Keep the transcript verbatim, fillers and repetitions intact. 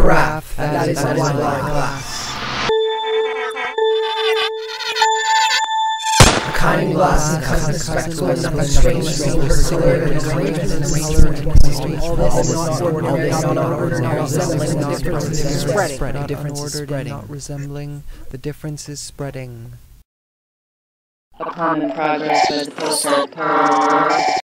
carafe, that is one glass. A kind glass and cousin spectacle is nothing strange, particular, and arrangement, all this is not ordinary, not ordinary, resembling the difference is spreading, the difference is spreading, not resembling, the difference is spreading. A common progress with closer per